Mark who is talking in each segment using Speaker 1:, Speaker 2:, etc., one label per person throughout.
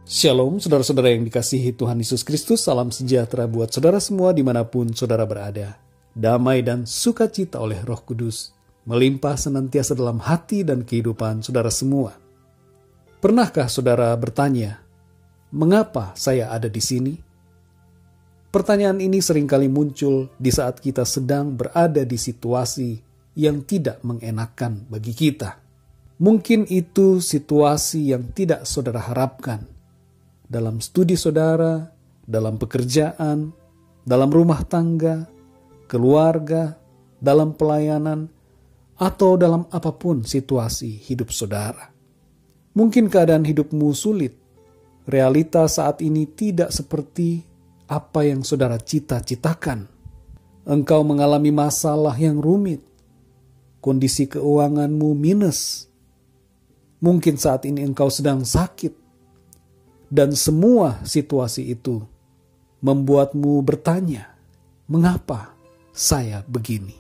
Speaker 1: Shalom, saudara-saudara yang dikasihi Tuhan Yesus Kristus. Salam sejahtera buat saudara semua dimanapun saudara berada. Damai dan sukacita oleh Roh Kudus melimpah senantiasa dalam hati dan kehidupan saudara semua. Pernahkah saudara bertanya, mengapa saya ada di sini? Pertanyaan ini seringkali muncul di saat kita sedang berada di situasi yang tidak mengenakan bagi kita. Mungkin itu situasi yang tidak saudara harapkan. Dalam studi saudara, dalam pekerjaan, dalam rumah tangga, keluarga, dalam pelayanan, atau dalam apapun situasi hidup saudara. Mungkin keadaan hidupmu sulit, realita saat ini tidak seperti apa yang saudara cita-citakan. Engkau mengalami masalah yang rumit, kondisi keuanganmu minus. Mungkin saat ini engkau sedang sakit, dan semua situasi itu membuatmu bertanya, mengapa saya begini?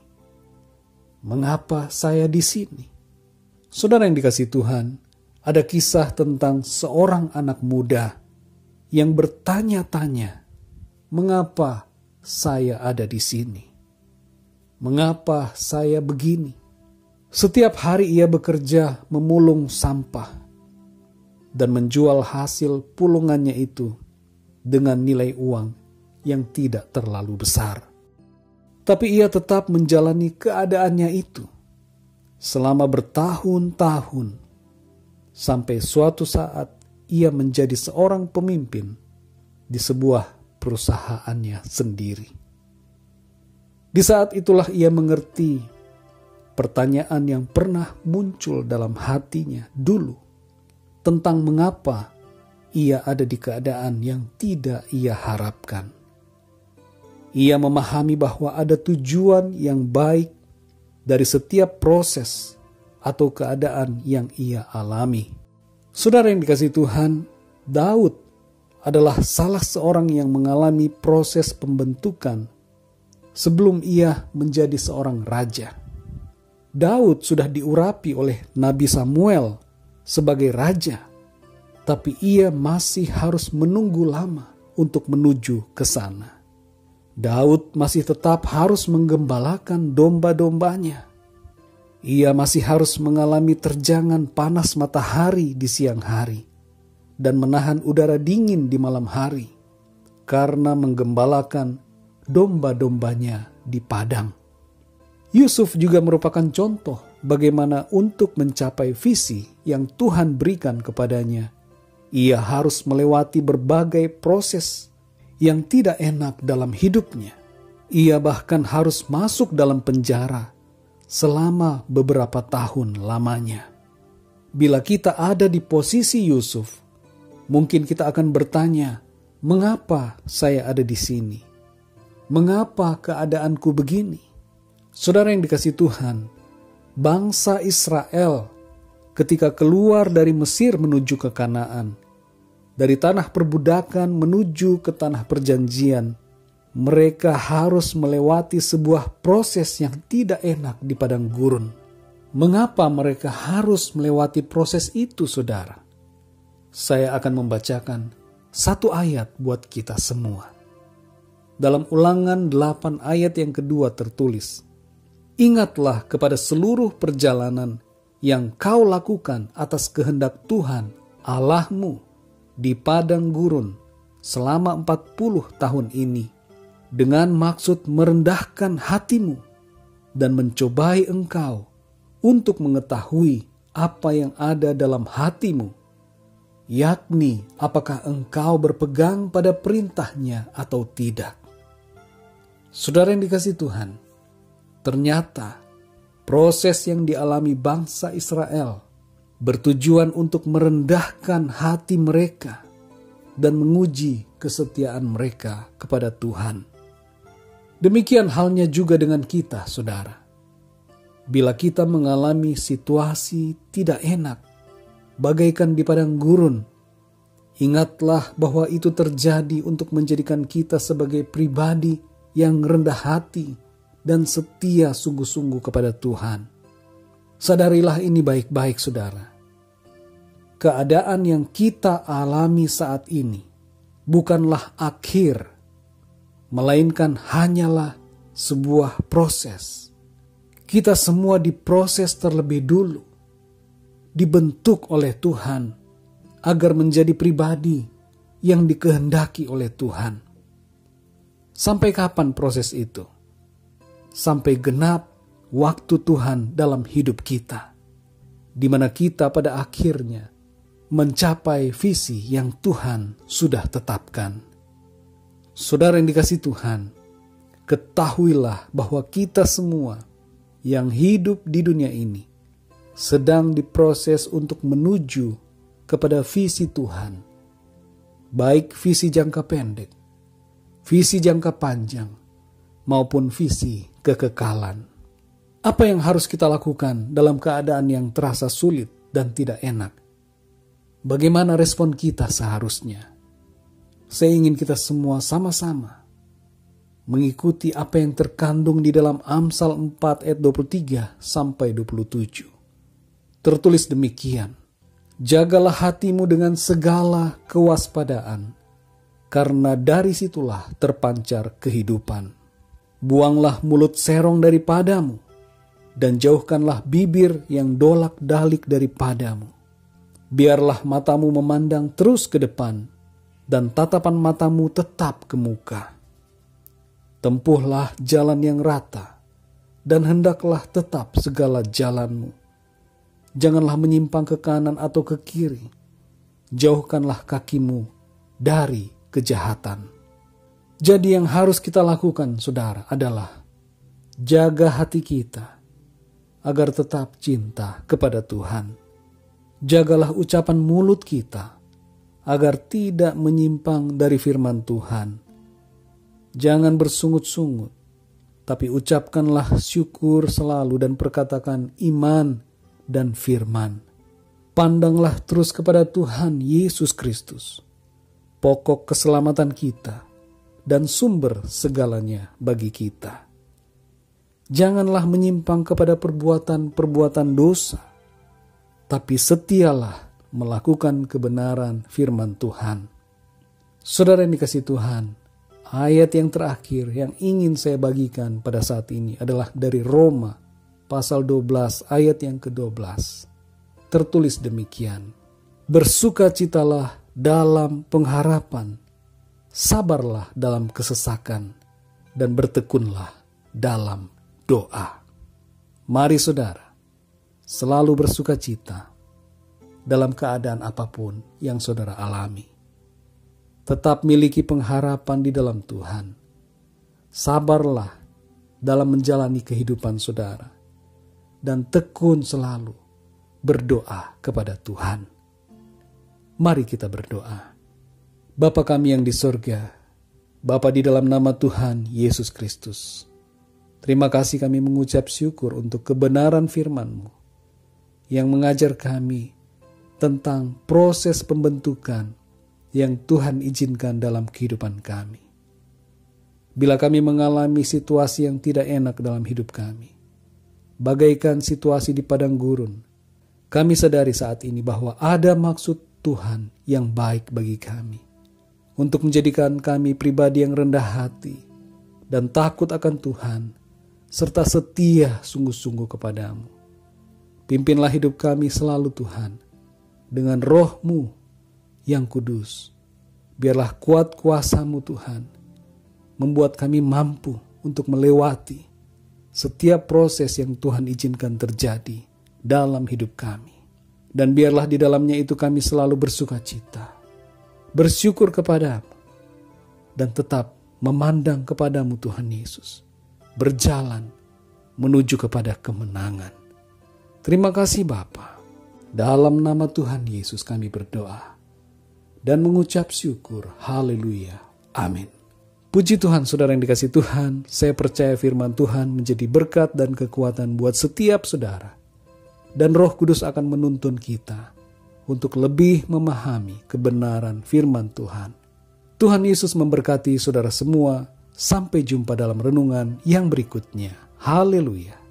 Speaker 1: Mengapa saya di sini? Saudara yang dikasihi Tuhan, ada kisah tentang seorang anak muda yang bertanya-tanya, mengapa saya ada di sini? Mengapa saya begini? Setiap hari ia bekerja memulung sampah dan menjual hasil pulungannya itu dengan nilai uang yang tidak terlalu besar. Tapi ia tetap menjalani keadaannya itu selama bertahun-tahun, sampai suatu saat ia menjadi seorang pemimpin di sebuah perusahaannya sendiri. Di saat itulah ia mengerti pertanyaan yang pernah muncul dalam hatinya dulu, tentang mengapa ia ada di keadaan yang tidak ia harapkan. Ia memahami bahwa ada tujuan yang baik dari setiap proses atau keadaan yang ia alami. Saudara yang dikasihi Tuhan, Daud adalah salah seorang yang mengalami proses pembentukan sebelum ia menjadi seorang raja. Daud sudah diurapi oleh Nabi Samuel sebagai raja, tapi ia masih harus menunggu lama untuk menuju ke sana. Daud masih tetap harus menggembalakan domba-dombanya. Ia masih harus mengalami terjangan panas matahari di siang hari dan menahan udara dingin di malam hari karena menggembalakan domba-dombanya di padang. Yusuf juga merupakan contoh bagaimana untuk mencapai visi yang Tuhan berikan kepadanya, ia harus melewati berbagai proses yang tidak enak dalam hidupnya. Ia bahkan harus masuk dalam penjara selama beberapa tahun lamanya. Bila kita ada di posisi Yusuf, mungkin kita akan bertanya, mengapa saya ada di sini? Mengapa keadaanku begini? Saudara yang dikasihi Tuhan, bangsa Israel ketika keluar dari Mesir menuju ke Kanaan, dari tanah perbudakan menuju ke tanah perjanjian, mereka harus melewati sebuah proses yang tidak enak di padang gurun. Mengapa mereka harus melewati proses itu, saudara? Saya akan membacakan satu ayat buat kita semua. Dalam Ulangan 8 ayat yang kedua tertulis, ingatlah kepada seluruh perjalanan yang kau lakukan atas kehendak Tuhan Allahmu di padang gurun selama 40 tahun ini, dengan maksud merendahkan hatimu dan mencobai engkau untuk mengetahui apa yang ada dalam hatimu, yakni apakah engkau berpegang pada perintahnya atau tidak. Saudara yang dikasihi Tuhan, ternyata proses yang dialami bangsa Israel bertujuan untuk merendahkan hati mereka dan menguji kesetiaan mereka kepada Tuhan. Demikian halnya juga dengan kita, saudara. Bila kita mengalami situasi tidak enak, bagaikan di padang gurun, ingatlah bahwa itu terjadi untuk menjadikan kita sebagai pribadi yang rendah hati dan setia sungguh-sungguh kepada Tuhan. Sadarilah ini baik-baik, saudara. keadaan yang kita alami saat ini bukanlah akhir, melainkan hanyalah sebuah proses. Kita semua diproses terlebih dulu, dibentuk oleh Tuhan agar menjadi pribadi yang dikehendaki oleh Tuhan. Sampai kapan proses itu? Sampai genap waktu Tuhan dalam hidup kita, di mana kita pada akhirnya mencapai visi yang Tuhan sudah tetapkan. Saudara yang dikasihi Tuhan, ketahuilah bahwa kita semua yang hidup di dunia ini sedang diproses untuk menuju kepada visi Tuhan, baik visi jangka pendek, visi jangka panjang, maupun visi kekekalan. Apa yang harus kita lakukan dalam keadaan yang terasa sulit dan tidak enak? Bagaimana respon kita seharusnya? Saya ingin kita semua sama-sama mengikuti apa yang terkandung di dalam Amsal 4 ayat 23 sampai 27. Tertulis demikian, jagalah hatimu dengan segala kewaspadaan, karena dari situlah terpancar kehidupan. Buanglah mulut serong daripadamu, dan jauhkanlah bibir yang dolak-dalik daripadamu. Biarlah matamu memandang terus ke depan, dan tatapan matamu tetap ke muka. Tempuhlah jalan yang rata, dan hendaklah tetap segala jalanmu. Janganlah menyimpang ke kanan atau ke kiri. Jauhkanlah kakimu dari kejahatan. Jadi yang harus kita lakukan, saudara, adalah jaga hati kita agar tetap cinta kepada Tuhan. Jagalah ucapan mulut kita agar tidak menyimpang dari firman Tuhan. Jangan bersungut-sungut, tapi ucapkanlah syukur selalu dan perkatakan iman dan firman. Pandanglah terus kepada Tuhan Yesus Kristus, pokok keselamatan kita dan sumber segalanya bagi kita. Janganlah menyimpang kepada perbuatan-perbuatan dosa, tapi setialah melakukan kebenaran firman Tuhan. Saudara yang dikasihi Tuhan, ayat yang terakhir yang ingin saya bagikan pada saat ini adalah dari Roma pasal 12 ayat yang ke-12. Tertulis demikian, bersukacitalah dalam pengharapan, sabarlah dalam kesesakan, dan bertekunlah dalam doa. Mari saudara, selalu bersukacita dalam keadaan apapun yang saudara alami. Tetap miliki pengharapan di dalam Tuhan. Sabarlah dalam menjalani kehidupan saudara. Dan tekun selalu berdoa kepada Tuhan. Mari kita berdoa. Bapa kami yang di sorga, Bapa di dalam nama Tuhan Yesus Kristus, terima kasih kami mengucap syukur untuk kebenaran firman-Mu yang mengajar kami tentang proses pembentukan yang Tuhan izinkan dalam kehidupan kami. Bila kami mengalami situasi yang tidak enak dalam hidup kami, bagaikan situasi di padang gurun, kami sadari saat ini bahwa ada maksud Tuhan yang baik bagi kami, untuk menjadikan kami pribadi yang rendah hati dan takut akan Tuhan, serta setia sungguh-sungguh kepadamu. Pimpinlah hidup kami selalu Tuhan, dengan roh-Mu yang kudus. Biarlah kuat kuasa-Mu Tuhan, membuat kami mampu untuk melewati setiap proses yang Tuhan izinkan terjadi dalam hidup kami. Dan biarlah di dalamnya itu kami selalu bersukacita, bersyukur kepadamu, dan tetap memandang kepadamu Tuhan Yesus, berjalan menuju kepada kemenangan. Terima kasih Bapa. Dalam nama Tuhan Yesus kami berdoa dan mengucap syukur. Haleluya. Amin. Puji Tuhan, saudara yang dikasihi Tuhan. Saya percaya firman Tuhan menjadi berkat dan kekuatan buat setiap saudara. Dan Roh Kudus akan menuntun kita untuk lebih memahami kebenaran firman Tuhan. Tuhan Yesus memberkati saudara semua. Sampai jumpa dalam renungan yang berikutnya. Haleluya.